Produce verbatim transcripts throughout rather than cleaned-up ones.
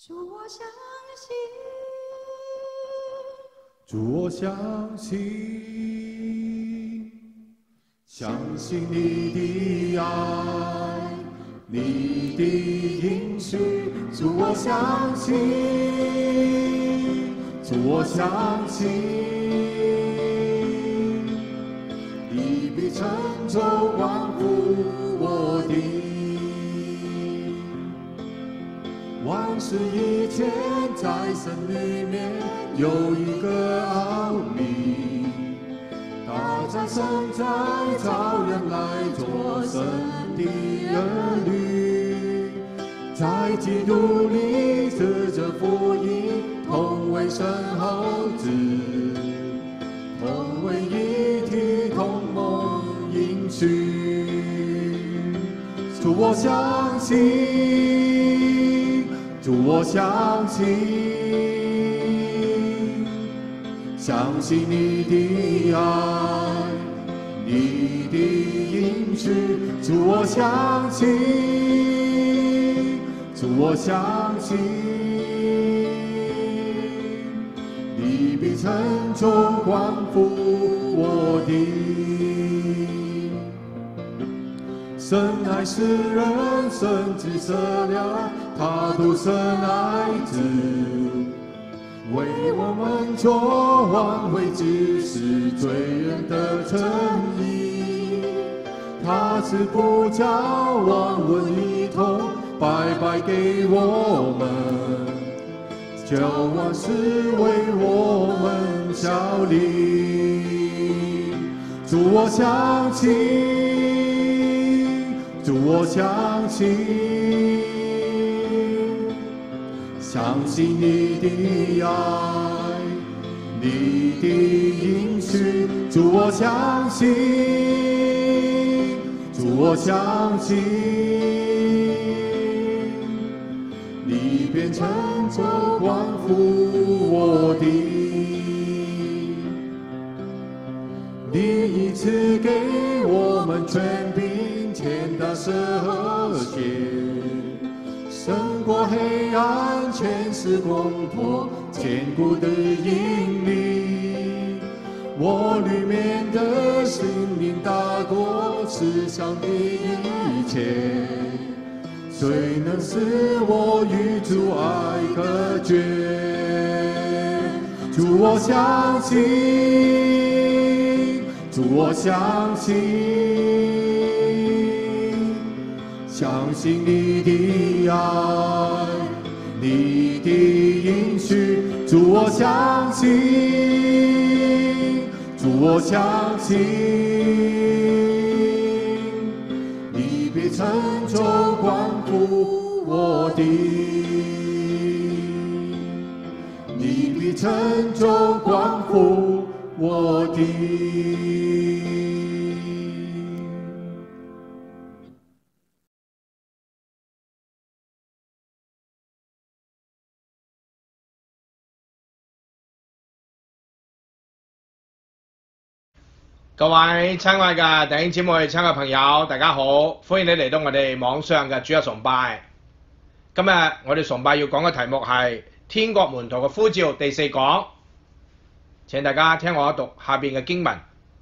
主我相信， 主我相信，相信你的爱，你的应许。主我相信，主我相信，你必成就关乎我的。万事以前，在神里面有一个奥秘，他在生在造人来做神的儿女，在基督里指着福音，同为神后子，同为一体，同蒙应许。主我相信，主我相信，相信你的爱，你的应许。主我相信，主我相信，你必成就关乎我的。神爱世人，神之舍了他独生爱子，为我们做挽回之事，罪人的称义。他是不叫万物一同白白给我们，叫万事为我们效力。主我相信，主我相信，相信你的爱，你的应许。主我相信，主我相信，你变成就关乎我的。你一次给我们权柄，天大赦免，胜过黑暗，权势攻破，坚固的引领。我里面的心灵大过世上的一切，谁能使我与主爱隔绝？主我相信，主我相信，相信你的爱，你的应许。主我相信，主我相信，你必成就关乎我的，你必成就关乎我的。 各位親愛嘅弟兄姊妹、親愛朋友，大家好，歡迎你嚟到我哋網上嘅主日崇拜。今日我哋崇拜要講嘅題目係天國門徒嘅呼召第四講。請大家聽我讀下邊嘅經文。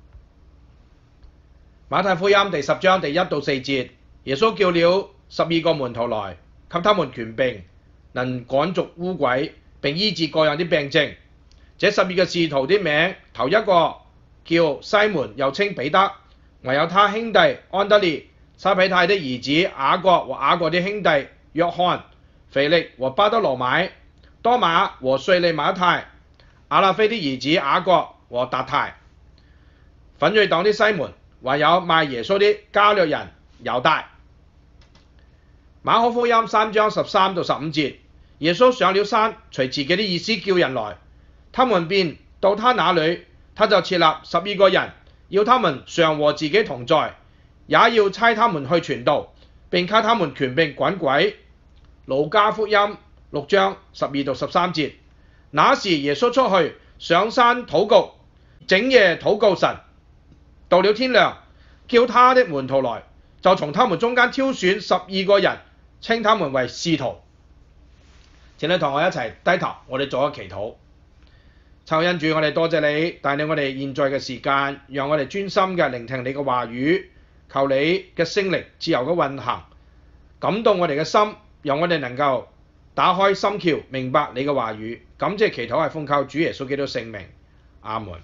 馬太福音第十章第一到四節，耶穌叫了十二個門徒來，給他們權柄，能趕逐污鬼，並醫治各樣的病症。這十二個使徒的名，頭一個叫西門，又稱彼得，還有他兄弟安德烈、西庇太的兒子雅各和雅各的兄弟約翰、腓力和巴得羅買、多馬和稅吏馬太、亞勒腓的兒子雅各和達太、奮銳黨的西門，還有賣耶穌的加略人猶大。馬可福音三章十三到十五節，耶穌上了山，隨自己的意思叫人來，他們便到他那裏。他就設立十二個人，要他們常和自己同在，也要差他們去傳道，並給他們權柄趕鬼。路加福音六章十二到十三節，那時耶穌出去上山禱告，整夜禱告神。到了天亮，叫他的門徒來，就從他們中間挑選十二個人，稱他們為使徒。 請你同我一齊低頭，我哋做一個祈禱。求恩主，我哋多謝你帶領我哋現在嘅時間，讓我哋專心嘅聆聽你嘅話語，求你嘅聖靈自由嘅運行，感動我哋嘅心，讓我哋能夠打開心竅，明白你嘅話語。感謝祈禱係奉靠主耶穌基督聖名，阿門。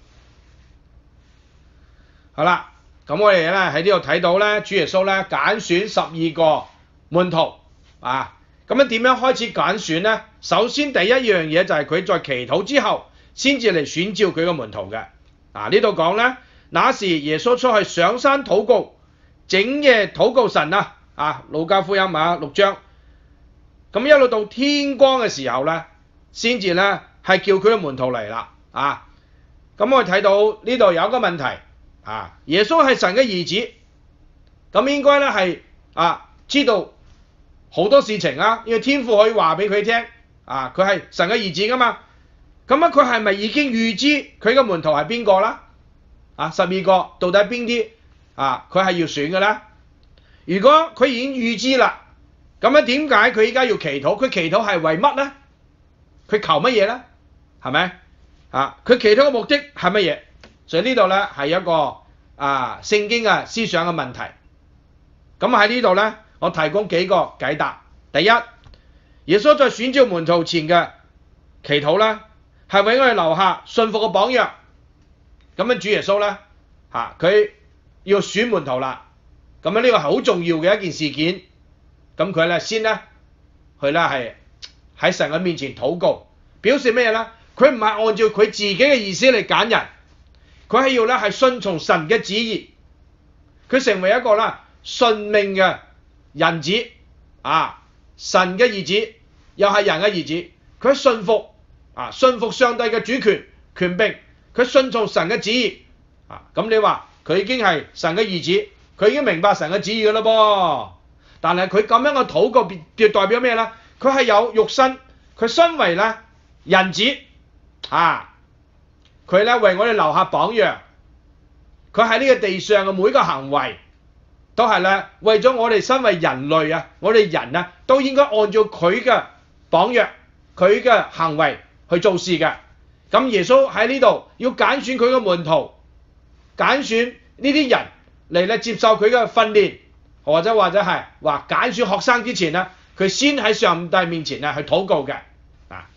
好啦，咁我哋咧喺呢度睇到咧，主耶穌咧揀選十二個門徒啊。咁樣點樣開始揀選呢？首先第一樣嘢就係佢在祈禱之後先至嚟選召佢個門徒嘅。啊，呢度講咧，那時耶穌出去上山禱告，整夜禱告神啊。啊，路加福音啊六章。咁一路到天光嘅時候咧，先至咧係叫佢個門徒嚟啦。啊，咁我哋睇到呢度有一個問題啊，耶穌係神嘅兒子，咁應該咧係啊知道好多事情啊，因為天父可以話俾佢聽，啊，佢係神嘅兒子噶嘛，咁啊佢係咪已經預知佢嘅門徒係邊個啦？啊，十二個到底邊啲啊？佢係要選嘅咧？如果佢已經預知啦，咁樣點解佢依家要祈禱？佢祈禱係為乜咧？佢求乜嘢咧？係咪？啊，佢祈禱嘅目的係乜嘢？所以呢度咧係一個啊聖經嘅思想嘅問題。咁喺呢度咧，我提供幾個解答。第一，耶穌在選召門徒前嘅祈禱咧，係為我哋留下信服嘅榜樣。咁樣主耶穌咧，嚇佢要選門徒啦。咁樣呢個係好重要嘅一件事件。咁佢咧先咧，佢咧係喺神嘅面前禱告，表示咩咧？佢唔係按照佢自己嘅意思嚟揀人，佢係要咧係順從神嘅旨意。佢成為一個啦順命嘅人子啊，神嘅兒子又係人嘅兒子，佢順服啊，順服上帝嘅主權權柄，佢順從神嘅旨意啊。咁你話佢已經係神嘅兒子，佢已經明白神嘅旨意㗎啦噃。但係佢咁樣嘅禱告，別代表咩咧？佢係有肉身，佢身為咧人子啊，佢咧為我哋留下榜樣。佢喺呢個地上嘅每個行為，都係咧為咗我哋身為人類啊，我哋人啊都應該按照佢嘅榜樣，佢嘅行為去做事嘅。咁耶穌喺呢度要揀選佢嘅門徒，揀選呢啲人嚟咧接受佢嘅訓練。或者或者係話揀選學生之前咧，佢先喺上帝面前咧去禱告嘅啊。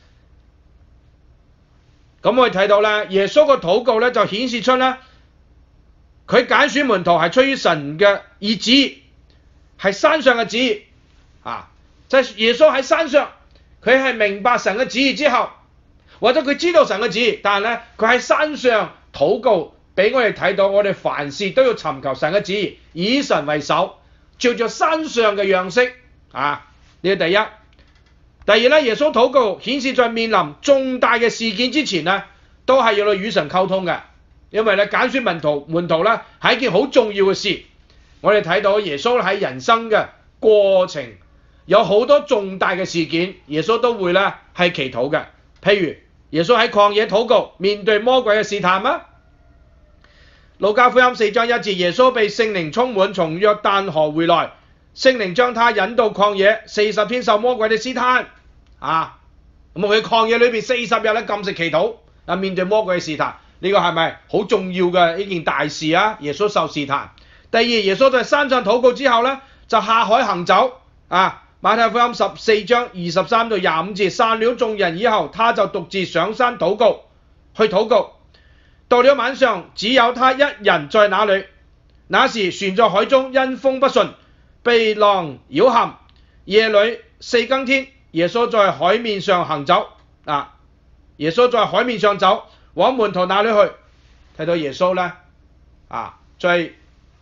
咁我哋睇到咧，耶穌個禱告咧就顯示出咧，佢揀選門徒係出於神嘅意旨，係山上嘅旨意啊。就係耶穌喺山上，佢係明白神嘅旨意之後，或者佢知道神嘅旨意，但係咧佢喺山上禱告，俾我哋睇到我哋凡事都要尋求神嘅旨意，以神為首。照着山上嘅樣式啊，呢個第一。第二咧，耶穌禱告顯示在面臨重大嘅事件之前咧，都係要去與神溝通嘅，因為咧揀選門徒門徒咧係一件好重要嘅事。我哋睇到耶穌喺人生嘅過程有好多重大嘅事件，耶穌都會咧係祈禱嘅。譬如耶穌喺曠野禱告，面對魔鬼嘅試探啊。路加福音四章一節，耶穌被聖靈充滿，從約旦河回來，聖靈將他引到曠野，四十天受魔鬼的試探啊。咁佢曠野裏邊四十日咧禁食祈禱啊，面對魔鬼嘅試探，呢、這個係咪好重要嘅呢件大事啊？耶穌受試探。第二，耶穌在山上禱告之後咧，就下海行走啊。馬太福音十四章二十三到廿五節，散了眾人以後，他就獨自上山禱告，去禱告。到了晚上，只有他一人在那裏。那時船在海中，因風不順，被浪擾陷。夜裏四更天，耶穌在海面上行走啊！耶穌在海面上走，往門徒那裏去。睇到耶穌咧啊，在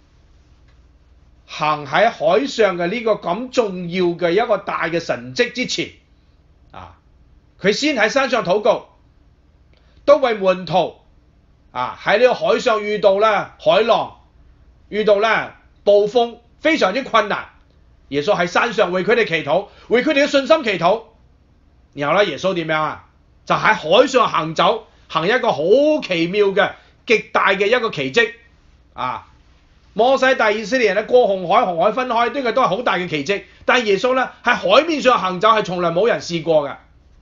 行喺海上嘅呢個咁重要嘅一個大嘅神蹟之前啊，佢先喺山上禱告，都為門徒。啊！喺呢個海上遇到咧海浪，遇到咧暴風，非常之困難。耶穌喺山上為佢哋祈禱，為佢哋嘅信心祈禱。然後咧，耶穌點樣啊？就喺海上行走，行一個好奇妙嘅、極大嘅一個奇蹟。啊！摩西帶以色列人咧過紅海，紅海分開，呢個都係好大嘅奇蹟。但係耶穌咧喺海面上行走係從來冇人試過嘅。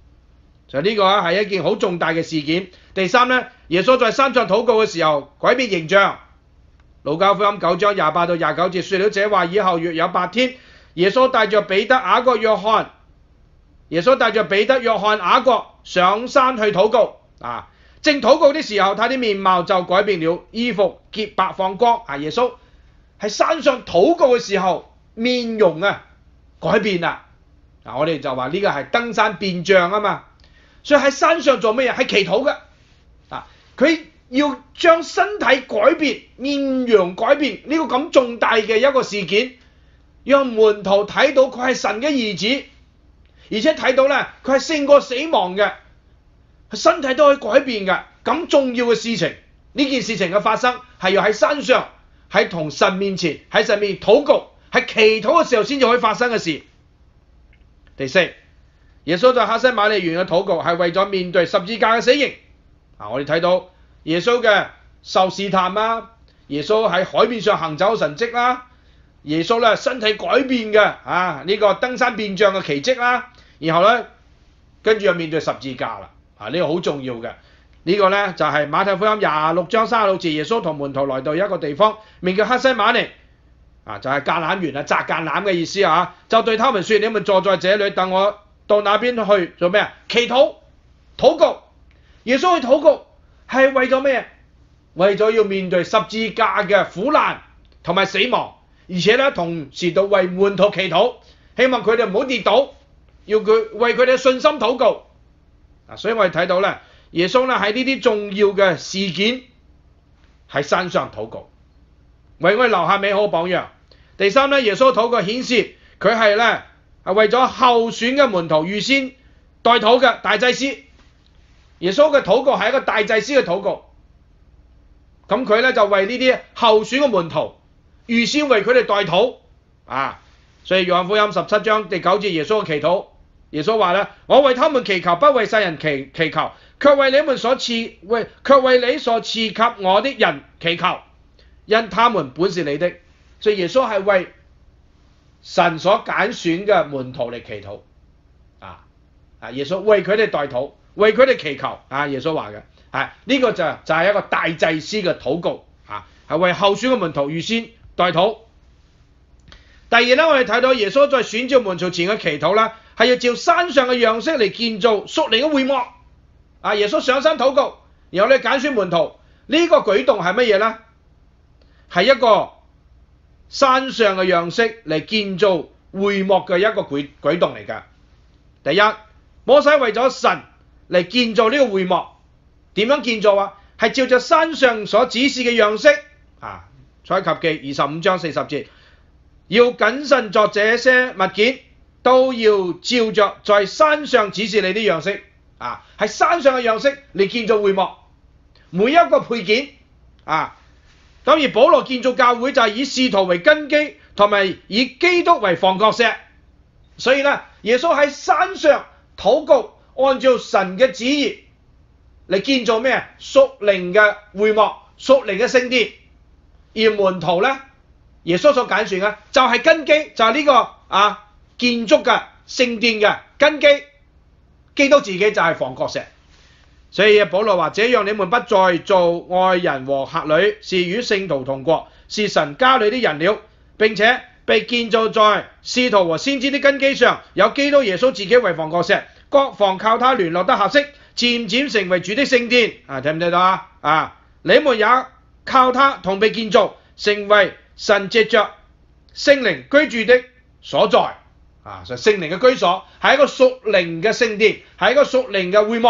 就呢個係一件好重大嘅事件。第三咧，耶穌在山上禱告嘅時候改變形象。路加福音九章廿八到廿九節，說了這話以後，約有八天，耶穌帶着彼得、雅各、約翰，耶穌帶着彼得、約翰、雅各上山去禱告。啊，正禱告的時候，他的面貌就改變了，衣服潔白放光。啊，耶穌喺山上禱告嘅時候，面容啊改變啦。嗱，我哋就話呢個係登山變像啊嘛。所以喺山上做乜嘢？係祈禱嘅。啊，佢要將身體改變、面容改變，呢個咁重大嘅一個事件，讓門徒睇到佢係神嘅兒子，而且睇到咧佢係勝過死亡嘅，身體都可以改變嘅。咁重要嘅事情，呢件事情嘅發生係要喺山上，喺同神面前，喺神面前禱告，喺祈禱嘅時候先至可以發生嘅事。第四，耶穌在客西馬尼園嘅禱告係為咗面對十字架嘅死刑。啊，我哋睇到耶穌嘅受試探啦，耶穌喺海面上行走嘅神蹟啦，耶穌咧身體改變嘅啊呢、這個登山變像嘅奇蹟啦，然後咧跟住又面對十字架啦。啊，呢、這個好重要嘅。呢、這個咧就係、是、馬太福音廿六章三十六節，耶穌同門徒來到一個地方，名叫客西馬尼。啊，就係橄欖園啊，摘橄欖嘅意思啊，就對他們說：你們坐在這裏，等我到那邊去做咩啊？祈禱、禱告。耶穌去禱告係為咗咩？為咗要面對十字架嘅苦難同埋死亡，而且咧同時到為門徒祈禱，希望佢哋唔好跌倒，要佢為佢哋嘅信心禱告。啊，所以我哋睇到咧，耶穌咧喺呢啲重要嘅事件喺山上禱告，為我哋留下美好榜樣。第三咧，耶穌禱告顯示佢係咧係為咗候選嘅門徒預先代禱嘅大祭司。耶穌嘅禱告係一個大祭司嘅禱告，咁佢咧就為呢啲候選嘅門徒預先為佢哋代禱啊。所以約翰福音十七章第九節，耶穌嘅祈禱，耶穌話咧：我為他們祈求，不為世人祈祈求，卻為你們所賜為卻為你所賜給我的人祈求，因他們本是你的。所以耶穌係為神所揀選嘅門徒嚟祈禱啊！啊，耶穌為佢哋代禱，為佢哋祈求啊！耶穌話嘅啊，呢、這個就就係一個大祭司嘅禱告啊，係為候選嘅門徒預先代禱。第二咧，我哋睇到耶穌在選召門徒前嘅祈禱啦，係要照山上嘅樣式嚟建造屬靈嘅會幕啊！耶穌上山禱告，然後咧揀選門徒，呢、這個舉動係乜嘢咧？係一個山上嘅樣式嚟建造會幕嘅一個舉舉動嚟㗎。第一，摩西為咗神嚟建造呢個會幕，點樣建造啊？係照着山上所指示嘅樣式啊。出埃及記二十五章四十節，要謹慎作這些物件，都要照着在山上指示你的樣式啊，係山上嘅樣式嚟建造會幕，每一個配件啊。咁而保羅建造教會就係以使徒為根基，同埋以基督為房角石。所以咧，耶穌喺山上禱告，按照神嘅旨意嚟建造咩？屬靈嘅會幕、屬靈嘅聖殿。而門徒咧，耶穌所揀選嘅就係根基，就係、是、呢、這個啊建築嘅聖殿嘅根基。基督自己就係房角石。所以保羅話：這樣你們不再做外人和客旅，是與聖徒同國，是神家裏的人了，並且被建造在使徒和先知的根基上，有基督耶穌自己為房角石，各房靠他聯絡得合適，漸漸成為主的聖殿。啊，睇唔睇到啊？啊，你們也靠他同被建造，成為神藉着聖靈居住的所在。啊，就聖靈嘅居所，係一個屬靈嘅聖殿，係一個屬靈嘅會幕。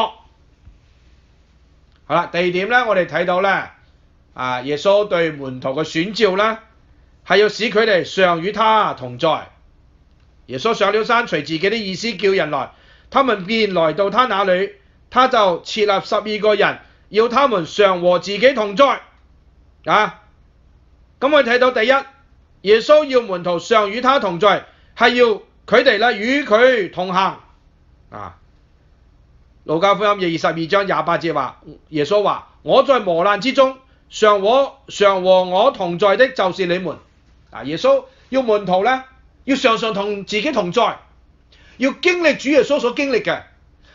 好啦，第二點咧，我哋睇到咧，啊，耶穌對門徒嘅選召咧，係要使佢哋常與他同在。耶穌上了山，隨自己的意思叫人來，他們便來到他那裏，他就設立十二個人，要他們常和自己同在。啊，咁我哋睇到第一，耶穌要門徒常與他同在，係要佢哋咧與佢同行。啊。路加福音二十二章廿八節話，耶穌話：我在磨難之中，常和常和我同在的，就是你們。啊，耶穌要門徒咧，要常常同自己同在，要經歷主耶穌所經歷嘅，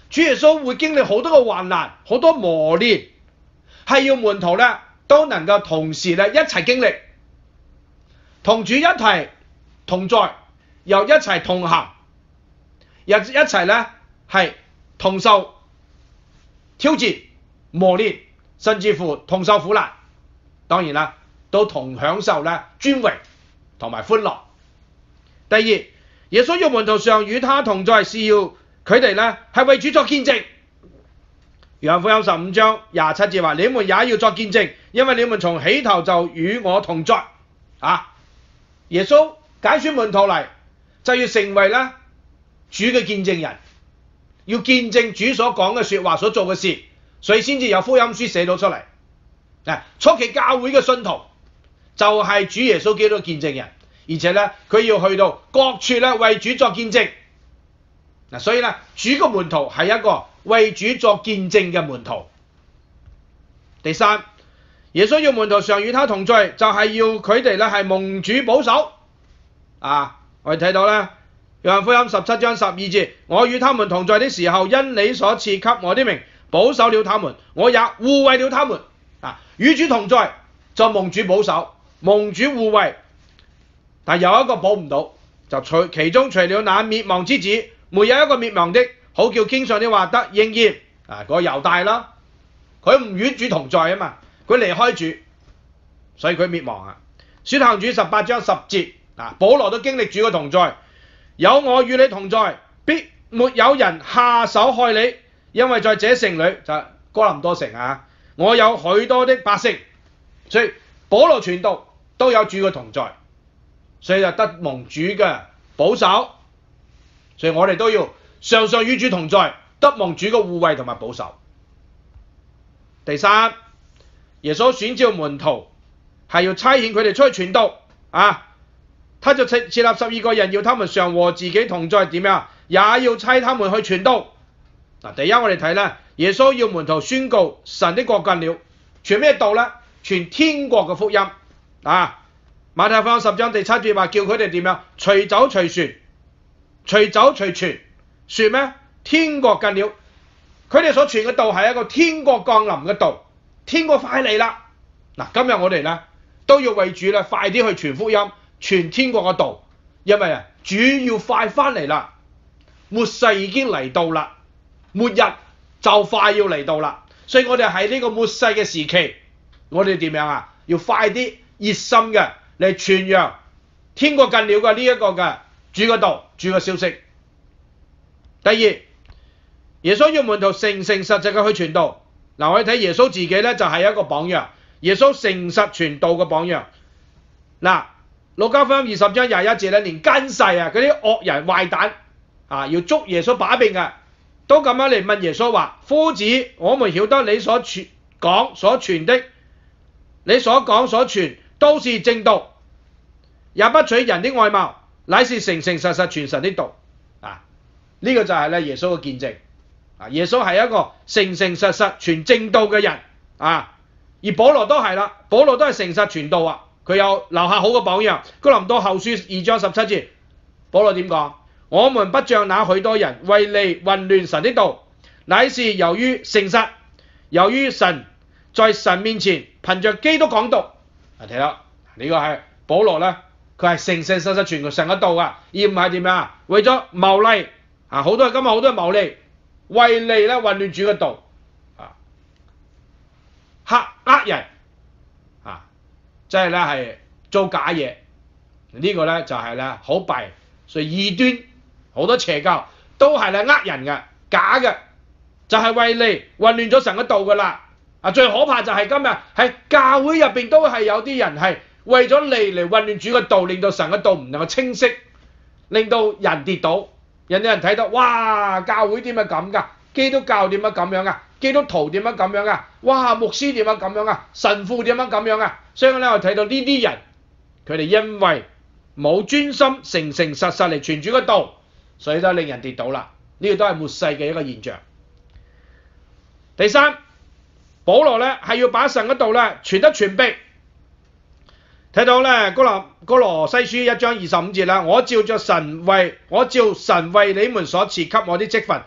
主耶穌會經歷好多個患難，好多磨練，係要門徒咧都能夠同時咧一齊經歷，同主一齊同在，又一齊同行，又一齊咧係同受挑戰、磨練，甚至乎同受苦難。當然啦，都同享受咧尊榮同埋歡樂。第二，耶穌要門徒常與他同在，是要佢哋咧係為主作見證。約翰福音十五章廿七節話：你們也要作見證，因為你們從起頭就與我同在。啊，耶穌揀選門徒嚟，就要成為咧主嘅見證人，要見證主所講嘅說話、所做嘅事，所以先至有福音書寫到出嚟。啊，初期教會嘅信徒就係主耶穌基督嘅見證人，而且咧佢要去到各處咧為主作見證。嗱，所以咧主嘅門徒係一個為主作見證嘅門徒。第三，耶穌要門徒常與他同在，就係要佢哋咧係蒙主保守。啊，我哋睇到咧約翰福音十七章十二節：我與他們同在的時候，因你所賜給我的名，保守了他們，我也護衛了他們。啊，與主同在就蒙主保守，蒙主護衛。但有一個保唔到，就除其中除了那滅亡之子，沒有一個滅亡的，好叫經上的話得應驗。啊，嗰個猶大啦，佢唔與主同在啊嘛，佢離開主，所以佢滅亡啊。使徒行傳十八章十節，啊，保羅都經歷主嘅同在，有我與你同在，必沒有人下手害你，因為在這城裏就哥林多城啊，我有許多的百姓，所以保羅傳道都有主嘅同在，所以就得蒙主嘅保守。所以我哋都要常常與主同在，得蒙主嘅護衛同埋保守。第三，耶穌選召門徒係要差遣佢哋出去傳道啊，他就設設立十二個人，要他們常和自己同在，點樣？也要差他們去傳道。嗱，第一我哋睇咧，耶穌要門徒宣告神的國近了，傳咩道咧？傳天國嘅福音啊！馬太福音十章第七節話叫佢哋點樣？隨走隨傳。隨走隨傳，說咩？天國近了。佢哋所傳嘅道係一個天國降臨嘅道，天國快嚟啦！嗱，今日我哋咧都要為主咧快啲去傳福音，傳天國嘅道，因為啊主要快翻嚟啦，末世已經嚟到啦，末日就快要嚟到啦，所以我哋喺呢個末世嘅時期，我哋點樣啊？要快啲熱心嘅嚟傳揚天國近了嘅呢一個嘅主嘅道。主嘅消息。第二，耶穌要門徒誠誠實實嘅去傳道。嗱，我哋睇耶穌自己咧就係一個榜樣，耶穌誠實傳道嘅榜樣。嗱，路加福音二十章廿一節咧，連奸細啊嗰啲惡人壞蛋啊要捉耶穌把柄嘅，都咁樣嚟問耶穌話：夫子，我們曉得你所傳講所傳的，你所講所傳都是正道，也不取人的外貌，乃是誠誠實實傳神的道。啊，呢、這個就係咧耶穌嘅見證。啊，耶穌係一個誠誠實實傳正道嘅人。啊，而保羅都係啦，保羅都係誠實傳道啊。佢有留下好嘅榜樣。哥林多後書二章十七節，保羅點講？我們不像那許多人為利混亂神的道，乃是由於誠實，由於神在神面前憑着基督講道。啊，睇啦，呢、這個係保羅咧。佢係誠誠實實傳神嘅道啊，而唔係點樣啊？為咗牟利啊！好多人今日好多人牟利，為利咧混亂主嘅道啊，呃呃人啊，即係咧係做假嘢。這個、呢個咧就係咧好弊，所以異端好多邪教都係咧呃人嘅，假嘅，就係、是、為利混亂咗神嘅道噶啦。啊，最可怕就係今日喺教會入邊都係有啲人係。為咗利嚟混亂主嘅道，令到神嘅道唔能夠清晰，令到人跌倒，人哋人睇到，哇！教會點解咁㗎？基督教點解咁樣㗎？基督徒點解咁樣㗎？哇！牧師點解咁樣㗎？神父點解咁樣㗎？所以咧，我睇到呢啲人，佢哋因為冇專心誠誠實實嚟傳主嘅道，所以都令人跌倒啦。呢、這個都係末世嘅一個現象。第三，保羅咧係要把神嘅道咧傳得全備。睇到咧，哥羅哥羅西書一章二十五節啦，我照着神為我照神為你們所賜給我的職分，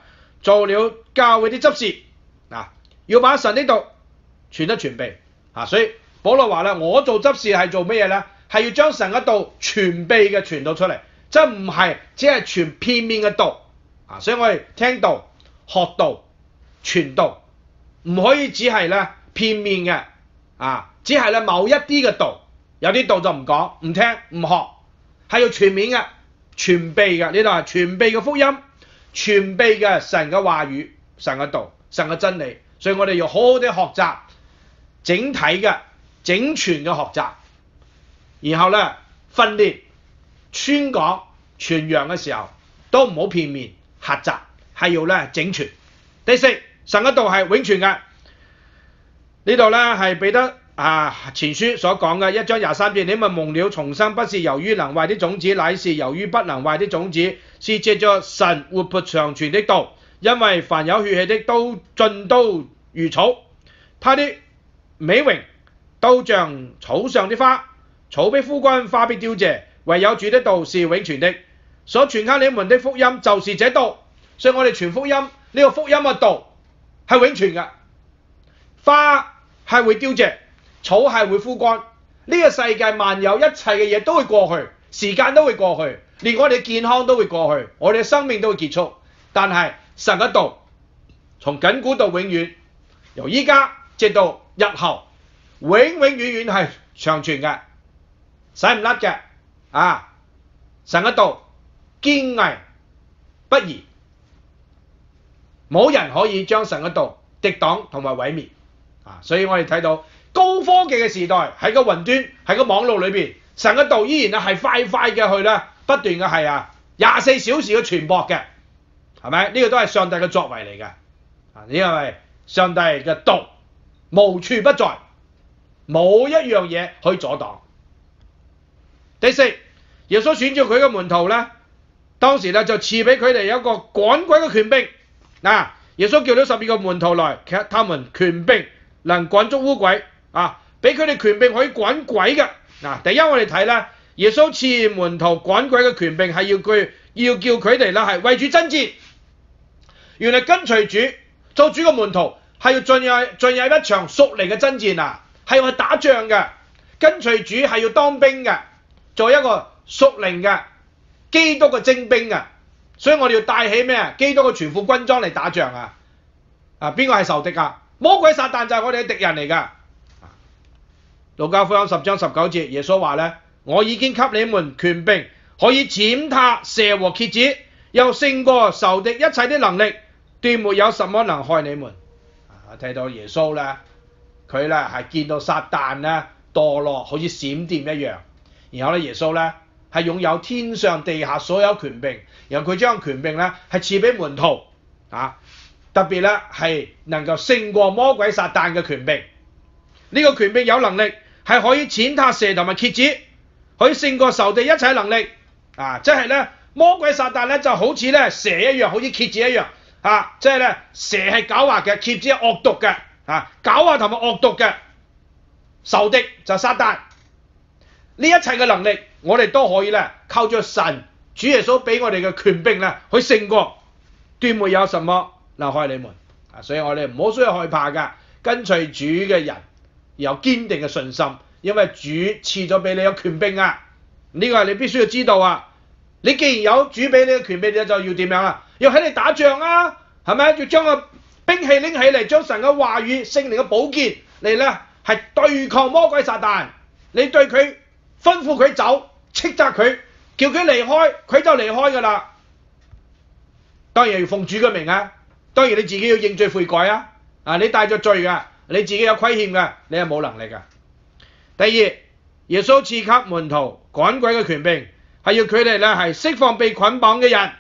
做了教會的執事，嗱，要把神的道傳得全備啊！所以保羅話咧，我做執事係做乜嘢咧？係要將神嘅道全備嘅傳到出嚟，即係唔係只係傳片面嘅道啊！所以我哋聽道、學道、傳道，唔可以只係咧片面嘅啊，只係咧某一啲嘅道，有啲道就唔講、唔聽、唔學，係要全面嘅、全備嘅。呢度係全備嘅福音、全備嘅神嘅話語、神嘅道、神嘅真理。所以我哋要好好地學習整體嘅、整全嘅學習。然後咧訓練、宣講、傳揚嘅時候都唔好片面狹窄，係要咧整全。第四，神嘅道係永存嘅。呢度咧係彼得啊前書所講嘅一章廿三節，你們蒙了重生，不是由於能壞的種子，乃是由於不能壞的種子，是藉着神活潑長存的道。因為凡有血氣的都盡都如草，他的美榮都像草上的花。草必枯乾，花必凋謝，唯有主的道是永存的。所傳給你們的福音就是這道，所以我哋傳福音，呢、這個福音嘅道係永存嘅。花係會凋謝，草係會枯乾，呢、這個世界萬有一切嘅嘢都會過去，時間都會過去，連我哋嘅健康都會過去，我哋嘅生命都會結束。但係神嘅道從亙古到永遠，由依家直到日後，永永遠遠係長存嘅。使唔甩嘅啊！神嘅道堅毅不移，冇人可以將神嘅道敵擋同埋毀滅啊！所以我哋睇到高科技嘅時代喺個雲端喺個網絡裏邊，神嘅道依然係快快嘅去咧不斷嘅係啊廿四小時嘅傳播嘅，係咪？呢、這個都係上帝嘅作為嚟嘅啊！呢個係上帝嘅道無處不在，冇一樣嘢可以阻擋。第四，耶穌選召佢嘅門徒咧，當時咧就賜俾佢哋有一個趕鬼嘅權柄。嗱，耶穌叫咗十二個門徒來，其實他們權柄能趕捉污鬼啊，俾佢哋權柄可以趕鬼嘅。嗱，第一我哋睇咧，耶穌賜門徒趕鬼嘅權柄係要佢要叫佢哋咧係為主爭戰。原來跟隨主做主嘅門徒係要進入進入一場屬靈嘅爭戰啊，係要去打仗嘅。跟隨主係要當兵嘅。做一個屬靈嘅基督嘅精兵啊，所以我哋要帶起咩啊？基督嘅全副軍裝嚟打仗啊！啊，邊個係仇敵啊？魔鬼撒旦就係我哋嘅敵人嚟㗎。路加福音十章十九節，耶穌話咧：我已經給你們權柄，可以踐踏蛇和蠍子，又勝過仇敵一切的能力，斷沒有什麼能害你們。啊，睇到耶穌咧，佢咧係見到撒旦咧墮落，好似閃電一樣。然後咧，耶穌咧係擁有天上地下所有權柄，然後佢將權柄咧係賜俾門徒啊，特別咧係能夠勝過魔鬼撒旦嘅權柄。呢、這個權柄有能力係可以踐踏蛇同埋蠍子，可以勝過仇敵一切能力啊！即係咧魔鬼撒旦咧就好似咧蛇一樣，好似蠍子一樣啊！即係咧蛇係狡猾嘅，蠍子係惡毒嘅啊！狡猾同埋惡毒嘅仇敵就撒旦。呢一切嘅能力，我哋都可以咧靠著神主耶穌俾我哋嘅權柄咧去勝過，斷沒有什麼能害你們啊！所以我哋唔好需要害怕㗎，跟隨主嘅人有堅定嘅信心，因為主賜咗俾你有權柄啊！呢、這個係你必須要知道啊！你既然有主俾你嘅權柄，你就要點樣啊？要喺你打仗啊，係咪？要將個兵器拎起嚟，將神嘅話語、聖靈嘅寶劍嚟咧係對抗魔鬼撒旦，你對佢。吩咐佢走，斥責佢，叫佢離開，佢就離開㗎啦。當然要奉主嘅名啊！當然你自己要認罪悔改啊！啊，你帶咗罪㗎，你自己有虧欠㗎，你係冇能力㗎。第二，耶穌賜給門徒趕鬼嘅權柄，係要佢哋咧係釋放被捆綁嘅人。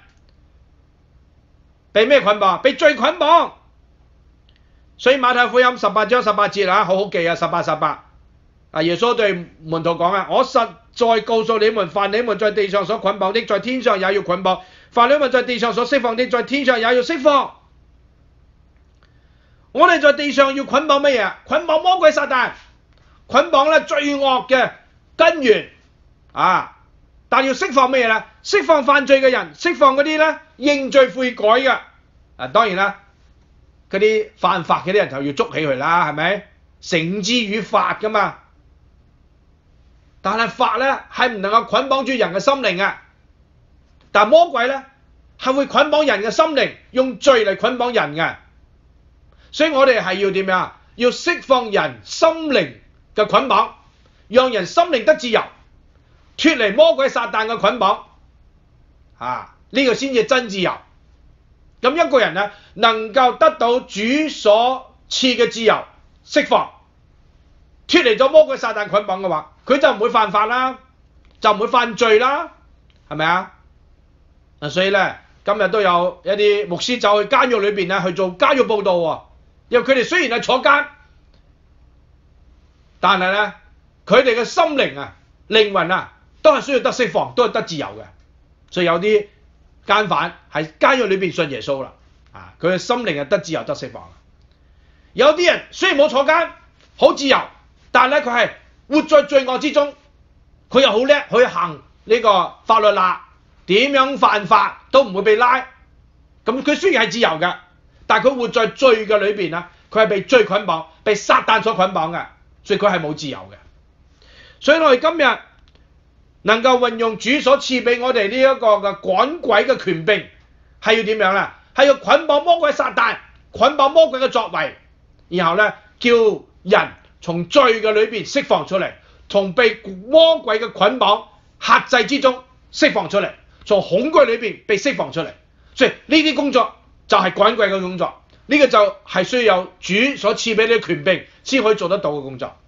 被咩捆綁？被罪捆綁。所以馬太福音十八章十八節啊，好好記啊，十八十八。啊！耶穌對門徒講啊：我實在告訴你們，凡你們在地上所捆綁的，在天上也要捆綁；凡你們在地上所釋放的，在天上也要釋放。我哋在地上要捆綁乜嘢？捆綁魔鬼撒旦，捆綁咧罪惡嘅根源啊！但要釋放乜嘢咧？釋放犯罪嘅人，釋放嗰啲咧認罪悔改嘅啊，當然啦，嗰啲犯法嘅啲人就要捉起佢啦，係咪？繩之於法噶嘛。但係法咧係唔能夠捆綁住人嘅心靈嘅，但係魔鬼咧係會捆綁人嘅心靈，用罪嚟捆綁人嘅。所以我哋係要點樣啊？要釋放人心靈嘅捆綁，讓人心靈得自由，脫離魔鬼撒旦嘅捆綁。啊，呢個先至真自由。咁一個人咧能夠得到主所賜嘅自由釋放，脫離咗魔鬼撒旦捆綁嘅話，佢就唔會犯法啦，就唔會犯罪啦，係咪啊？嗱，所以咧今日都有一啲牧師走去監獄裏邊咧去做監獄報道喎，因為佢哋雖然係坐監，但係咧佢哋嘅心靈啊、靈魂啊都係需要得釋放，都係得自由嘅。所以有啲奸犯喺監獄裏邊信耶穌啦，啊，佢嘅心靈係得自由得釋放。有啲人雖然冇坐監，好自由，但係咧佢係活在罪惡之中，佢又好叻去行呢個法律啦，點樣犯法都唔會被拉。咁佢雖然係自由嘅，但係佢活在罪嘅裏邊啊，佢係被罪捆綁，被撒旦所捆綁嘅，所以佢係冇自由嘅。所以我哋今日能夠運用主所賜俾我哋呢一個嘅趕鬼嘅權柄，係要點樣咧？係要捆綁魔鬼撒旦，捆綁魔鬼嘅作為，然後咧叫人從罪嘅裏邊釋放出嚟，從被魔鬼嘅捆綁轄制之中釋放出嚟，從恐懼裏邊被釋放出嚟。所以呢啲工作就係趕鬼嘅工作，呢、這個就係需要有主所賜俾你嘅權柄先可以做得到嘅工作。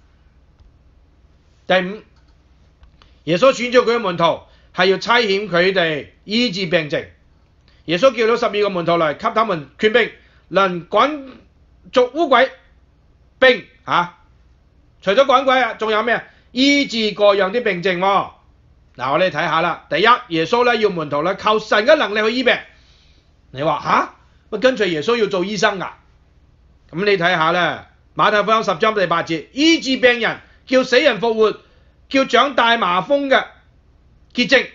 第五，耶穌選咗佢嘅門徒係要差遣佢哋醫治病症。耶穌叫咗十二個門徒嚟，給他們權柄，能趕逐污鬼，並啊，除咗趕鬼啊，仲有咩啊？醫治各樣啲病症喎、哦。嗱，我哋睇下啦。第一，耶穌咧要門徒咧靠神嘅能力去醫病。你話吓，乜跟隨耶穌要做醫生噶？咁你睇下咧，馬太福音十章第八節，醫治病人，叫死人復活，叫長大麻風嘅潔淨，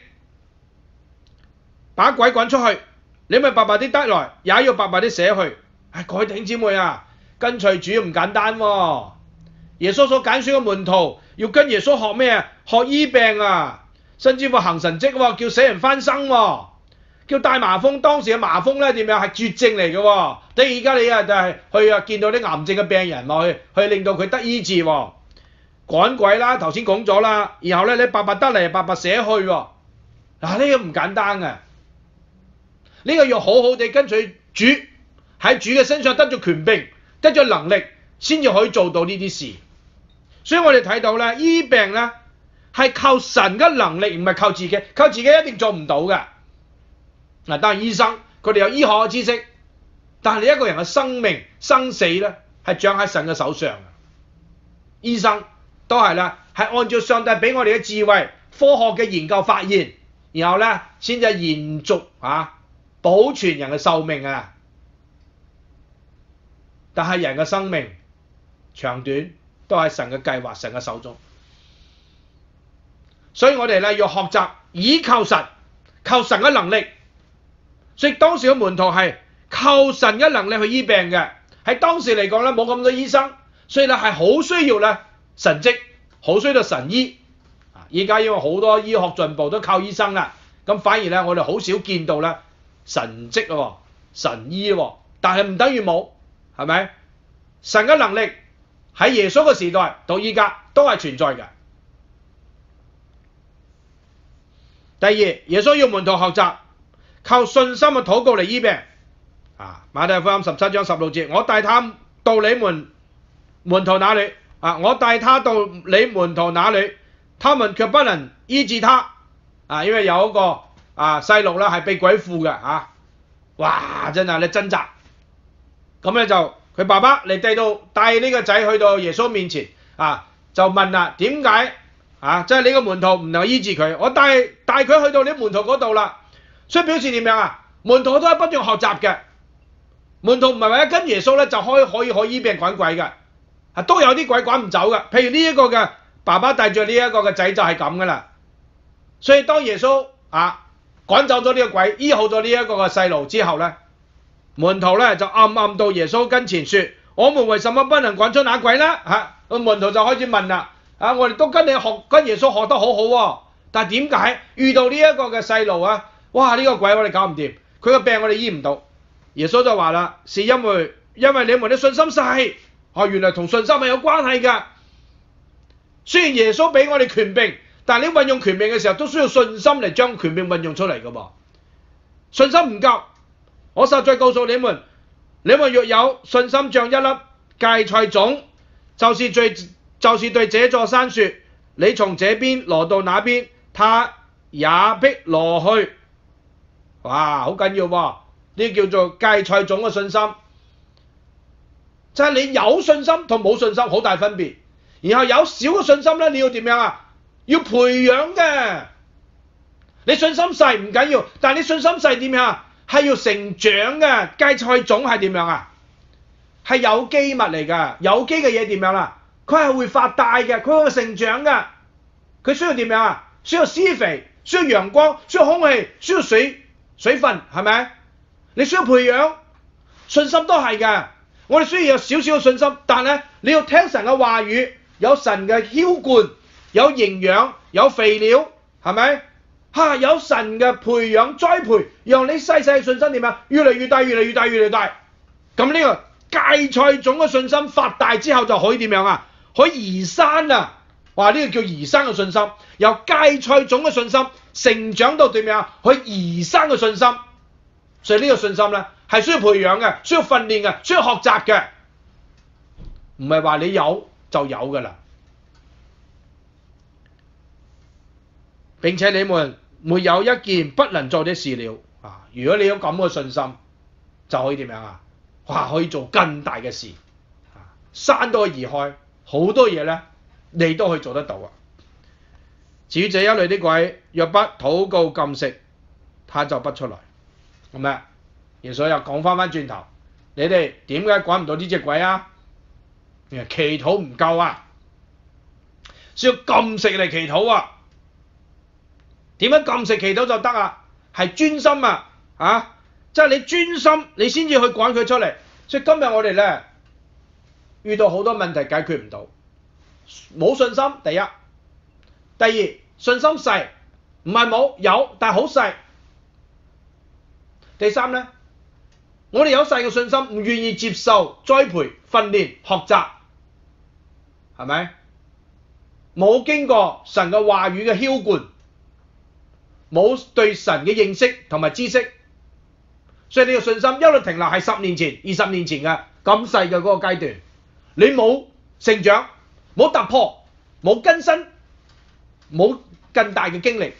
把鬼趕出去。你咪白白啲得來，也要白白啲捨去。唉，各位弟兄姊妹啊，跟隨主唔簡單喎、哦。耶穌所揀選嘅門徒要跟耶穌學咩啊？學醫病啊，甚至乎行神蹟喎，叫死人翻生喎，叫大麻風。當時嘅麻風咧點樣係絕症嚟嘅喎。等而家你啊就係去啊見到啲癌症嘅病人落去，去令到佢得醫治喎。趕鬼啦，頭先講咗啦，然後咧你白白得嚟，白白捨去喎。嗱，呢個唔簡單嘅。呢個要好好地跟隨主，喺主嘅身上得咗權柄，得咗能力，先至可以做到呢啲事。所以我哋睇到咧，醫病咧係靠神嘅能力，唔係靠自己，靠自己一定做唔到嘅。嗱，當然醫生佢哋有醫學嘅知識，但係你一個人嘅生命生死咧係掌喺神嘅手上嘅。醫生都係啦，係按照上帝俾我哋嘅智慧、科學嘅研究發現，然後咧先至延續啊。保存人嘅壽命啊，但係人嘅生命長短都喺神嘅計劃、神嘅手中，所以我哋咧要學習倚靠神，靠神嘅能力。所以當時嘅門徒係靠神嘅能力去醫病嘅，喺當時嚟講咧冇咁多醫生，所以咧係好需要咧神蹟，好需要神醫。啊，依家因為好多醫學進步都靠醫生啦，咁反而咧我哋好少見到咧。神蹟喎，神醫喎，但係唔等於冇，係咪？神嘅能力喺耶穌嘅時代到依家都係存在嘅。第二，耶穌要門徒學習靠信心嘅禱告嚟醫病。啊，馬太福音十七章十六節，我帶他到你們門徒那裏，啊，我帶他到你門徒那裏，他們卻不能醫治他。啊，因為有一個。啊，細路啦係被鬼附嘅嚇，哇！真係你掙扎，咁咧就佢爸爸嚟帶到帶呢個仔去到耶穌面前啊，就問啦點解啊？即係你個門徒唔能夠醫治佢，我帶帶佢去到你門徒嗰度啦，所以表示點樣啊？門徒都係不斷學習嘅，門徒唔係為咗跟耶穌咧就開可以可以醫病趕鬼嘅，啊都有啲鬼趕唔走嘅，譬如呢一個嘅爸爸帶住呢一個嘅仔就係咁噶啦，所以當耶穌啊〜趕走咗呢個鬼，醫好咗呢一個嘅細路之後咧， 門徒咧就暗暗到耶穌跟前說：我們為什麼不能趕出那鬼呢？嚇，個門徒就開始問啦。啊，我哋都跟你學，跟耶穌學得好好喎，但係點解遇到呢一個嘅細路啊？哇！呢個鬼我哋搞唔掂，佢個病我哋醫唔到。耶穌就話啦：是因為因為你們的信心細。哦，原來同信心係有關係㗎。雖然耶穌俾我哋權柄，但係你運用權柄嘅時候都需要信心嚟將權柄運用出嚟㗎噃。信心唔夠，我實在告訴你們，你們若有信心像一粒芥菜種，就是對就是對這座山說：你從這邊挪到那邊，他也必挪去。哇，好緊要喎！呢叫做芥菜種嘅信心。就係你有信心同冇信心好大分別，然後有少嘅信心咧，你要點樣啊？要培養嘅。你信心細唔緊要，但係你信心細點樣啊？係要成長嘅。芥菜種係點樣啊？係有機物嚟㗎，有機嘅嘢點樣啦？佢係會發大嘅，佢會成長嘅。佢需要點樣啊？需要施肥，需要陽光，需要空氣，需要水水分，係咪？你需要培養，信心都係㗎。我哋需要有少少嘅信心，但係你要聽神嘅話語，有神嘅澆灌，有營養，有肥料，係咪？嚇，有神嘅培養栽培，讓你細細嘅信心點啊？越嚟越大，越嚟越大，越嚟越大。咁呢個芥菜種嘅信心發大之後就可以點樣啊？可以移山啊！哇！呢個叫移山嘅信心，由芥菜種嘅信心成長到點樣啊？可以移山嘅信心。所以呢個信心咧係需要培養嘅，需要訓練嘅，需要學習嘅，唔係話你有就有㗎啦。並且你們沒有一件不能做的事了啊！如果你有咁嘅信心，就可以點樣啊？哇！可以做更大嘅事，啊、山都可以移開，好多嘢咧你都可以做得到啊！至於這一類的鬼，若不禱告禁食，他就不出來。咁咩？耶穌又講翻翻轉頭，你哋點解趕唔到呢隻鬼啊？祈禱唔夠啊，需要禁食嚟祈禱啊！點樣禁食祈禱就得啊？係專心啊！啊，即係你專心，你先至去趕佢出嚟。所以今日我哋咧遇到好多問題解決唔到，冇信心。第一，第二，信心細，唔係冇有，但係好細。第三咧，我哋有細嘅信心，唔願意接受栽培、訓練、學習，係咪？冇經過神嘅話語嘅澆灌，冇對神嘅認識同埋知識，所以你嘅信心一路停留係十年前、二十年前嘅咁細嘅嗰個階段，你冇成長、冇突破、冇更新、冇更大嘅經歷，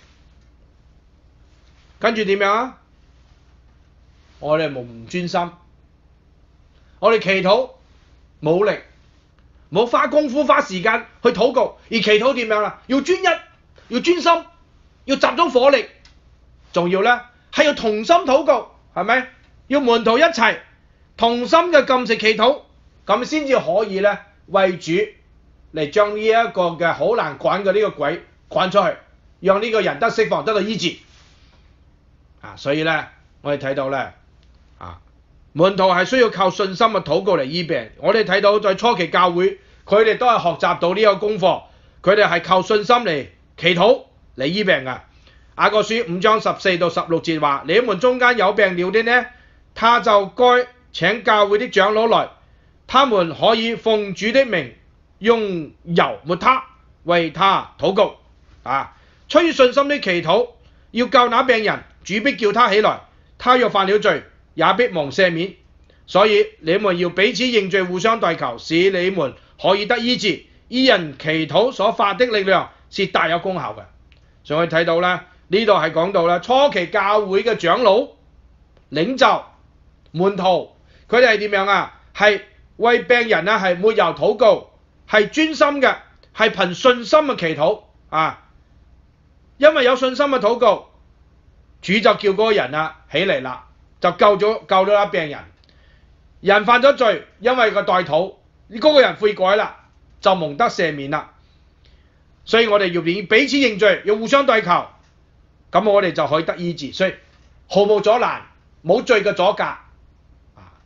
跟住點樣啊？我哋冇唔專心，我哋祈禱冇力，冇花功夫花時間去禱告，而祈禱點樣啦？要專一，要專心，要集中火力，仲要咧係要同心禱告，係咪？要門徒一齊同心嘅禁食祈禱，咁先至可以咧為主嚟將呢一個嘅好難趕嘅呢個鬼趕出去，讓呢個人得釋放，得到醫治。啊，所以咧我哋睇到咧。啊！門徒係需要靠信心嘅禱告嚟醫病。我哋睇到在初期教會，佢哋都係學習到呢個功課，佢哋係靠信心嚟祈禱嚟醫病嘅。雅各書五章十四到十六節話：你們中間有病了的呢，他就該請教會的長老來，他們可以奉主的名用油抹他，為他禱告。啊！出於信心的祈禱，要救那病人，主必叫他起來。他若犯了罪，也必蒙赦免，所以你們要彼此認罪，互相代求，使你們可以得醫治。義人祈禱所發的力量是大有功效嘅。所以我哋睇到咧，呢度係講到咧初期教會嘅長老、領袖、門徒，佢哋係點樣啊？係為病人啊，係抹油禱告，係專心嘅，係憑信心嘅祈禱啊。因為有信心嘅禱告，主就叫嗰個人啊起嚟啦。就救咗救咗啦病人，人犯咗罪，因為個代禱，嗰、那個人悔改啦，就蒙得赦免啦。所以我哋要彼此認罪，要互相代求，咁我哋就可以得醫治。所以毫無阻攔，冇罪嘅阻隔，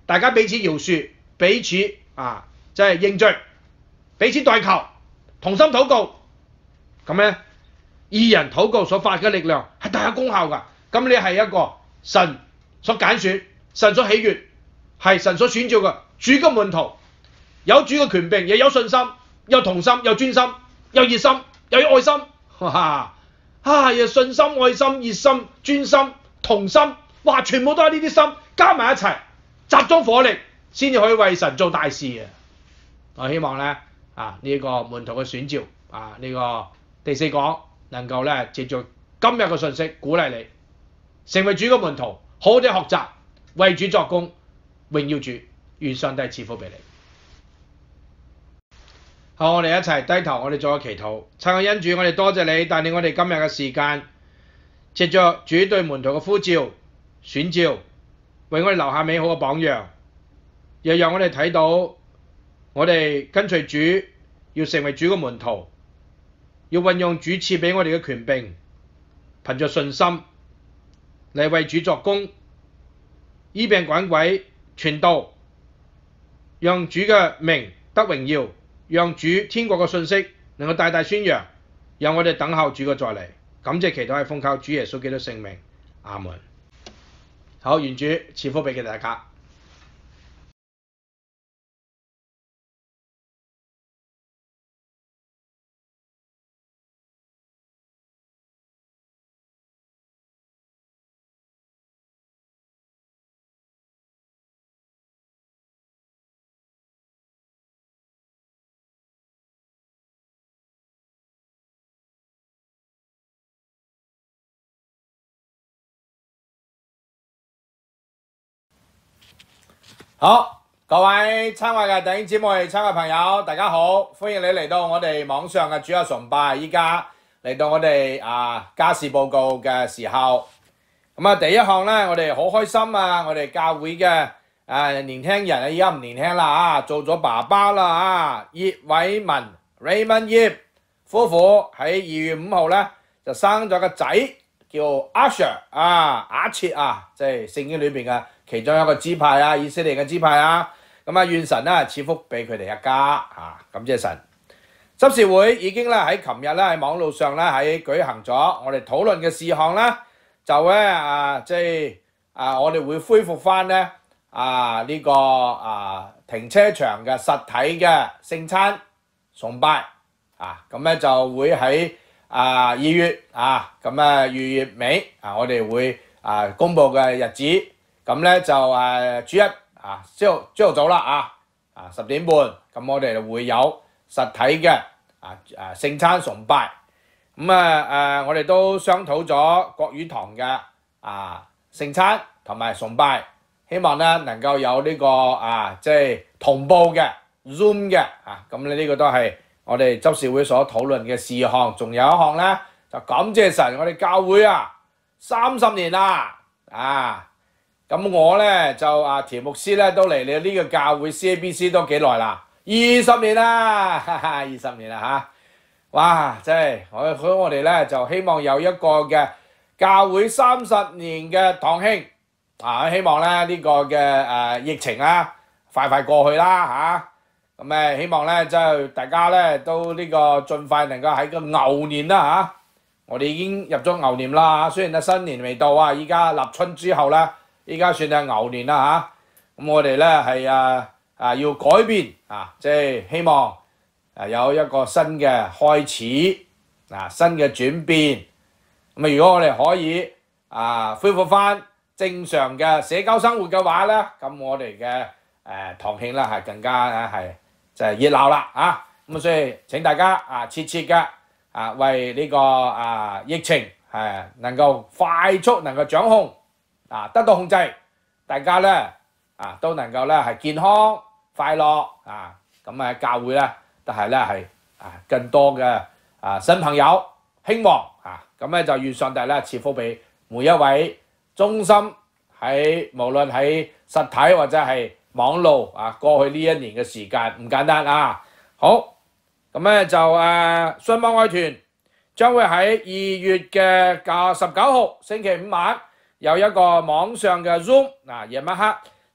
大家彼此饒恕，彼此啊即係認罪，彼此代求，同心禱告。咁咧，義人禱告所發嘅力量係大有功效㗎。咁你係一個神所揀選、神所喜悅、係神所選召嘅主嘅門徒，有主嘅權柄，亦有信心，有同心，有專心，有熱心，又有愛心。哇！啊，有信心、愛心、熱心、專心、同心，哇！全部都係呢啲心加埋一齊，集中火力，先至可以為神做大事啊！我希望咧啊呢、這個門徒嘅選召啊呢、這個第四講能夠咧藉住今日嘅信息鼓勵你成為主嘅門徒，好好地學習為主作工，榮耀主，願上帝賜福俾你。好，我哋一齊低頭，我哋做個祈禱。親愛嘅恩主，我哋多謝你帶領我哋今日嘅時間，藉着主對門徒嘅呼召、選召，為我哋留下美好嘅榜樣，又讓我哋睇到我哋跟隨主要成為主嘅門徒，要運用主賜俾我哋嘅權柄，憑着信心嚟為主作工，醫病趕鬼、傳道，讓主嘅名得榮耀，讓主天國嘅信息能夠大大宣揚，讓我哋等候主嘅再嚟。感謝祈禱係奉靠主耶穌基督聖名，阿門。好，願主賜福俾大家。好，各位親愛嘅弟兄姊妹、親愛朋友，大家好，歡迎你嚟到我哋網上嘅主日崇拜。依家嚟到我哋啊家事報告嘅時候，咁啊第一項咧，我哋好開心啊！我哋教會嘅誒年輕人啊，依家唔年輕啦啊，做咗爸爸啦啊！葉偉文 Raymond 葉夫婦喺二月五號咧就生咗個仔叫 Asher 啊，亞切啊，即係聖經裏邊嘅其中一個支派啊，以色列嘅支派啊，咁啊願神咧賜福俾佢哋一家啊，感謝神。執事會已經咧喺琴日咧喺網絡上咧喺舉行咗我哋討論嘅事項咧，就咧啊即係啊我哋會恢復翻咧啊呢、這個啊停車場嘅實體嘅聖餐崇拜啊，咁咧就會喺啊二月啊咁啊二月尾啊我哋會啊公佈嘅日子。咁咧就誒主日啊，朝朝頭早啦啊，啊十點半，咁我哋會有實體嘅啊啊聖餐崇拜。咁啊誒，我哋都商討咗國語堂嘅啊聖餐同埋崇拜，希望咧能夠有呢、這個啊即係、就是、同步嘅 Zoom 嘅啊，咁咧呢個都係我哋執事會所討論嘅事項。仲有一項咧，就感謝神，我哋教會啊三十年啦啊！咁我咧就啊田牧師咧都嚟你呢個教會 C A B C 都幾耐啦，二十年啦，哈哈，二十年啦嚇！哇，真係我所以我哋咧就希望有一個嘅教會三十年嘅堂慶啊！希望咧呢、這個嘅誒、呃、疫情啊快快過去啦嚇！咁、啊、誒希望咧即係大家咧都呢個盡快能夠喺個牛年啦嚇、啊！我哋已經入咗牛年啦，雖然咧新年未到啊，依家立春之後咧。依家算係牛年啦嚇，咁我哋咧係啊啊要改變啊，即係希望啊有一個新嘅開始啊，新嘅轉變。咁啊，如果我哋可以啊恢復翻正常嘅社交生活嘅話咧，咁我哋嘅誒堂慶咧係更加咧係就係熱鬧啦啊！咁所以請大家啊切切嘅啊為呢個啊疫情係能夠快速能夠掌控。啊，得到控制，大家咧啊都能夠咧係健康快樂啊，咁啊教會咧都係咧係啊更多嘅啊新朋友興旺啊，咁咧就願上帝咧賜福俾每一位忠心喺無論喺實體或者係網路啊過去呢一年嘅時間唔簡單啊，好，咁咧就誒信望愛團將會喺二月嘅九十九號星期五晚。有一個網上嘅 Zoom 嗱，夜晚黑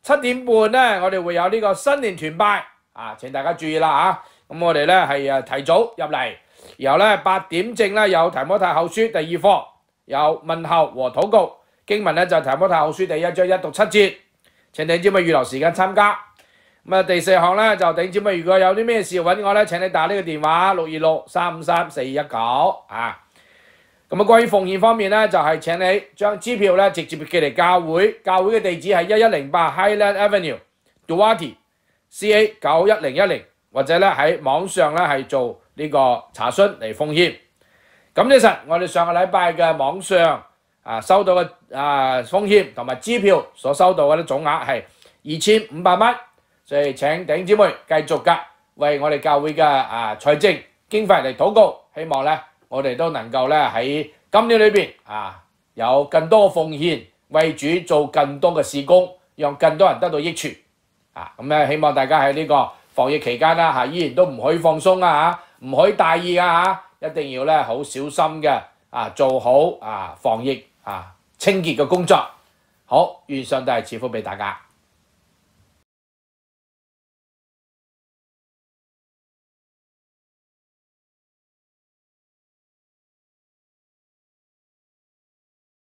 七點半咧，我哋會有呢個新年團拜啊！請大家注意啦嚇。咁我哋咧係誒提早入嚟，然後咧八點正咧有提摩太後書第二課，有問候和禱告經文咧就係提摩太後書第一章一到七節。請弟兄姊妹預留時間參加。咁啊第四項咧就弟兄姊妹如果有啲咩事要揾我咧，請你打呢個電話六二六三五三四一九啊。咁啊關於奉獻方面咧，就係、是、請你將支票咧直接寄嚟教會，教會嘅地址係一一零八 Highland Avenue，Duarte C A 九一零一零，或者咧喺網上咧係做呢個查詢嚟奉獻。咁其實我哋上個禮拜嘅網上啊收到嘅啊奉獻同埋支票所收到嘅咧總額係二千五百蚊，所以請弟兄姊妹繼續嘅為我哋教會嘅啊財政經費嚟禱告，希望咧我哋都能夠咧喺今年裏邊啊有更多嘅奉獻，為主做更多嘅事工，讓更多人得到益處啊！咁咧希望大家喺呢個防疫期間啦嚇，依然都唔可以放鬆啊嚇，唔可以大意啊嚇，一定要咧好小心嘅啊做好啊防疫啊清潔嘅工作。好，願上帝賜福俾大家。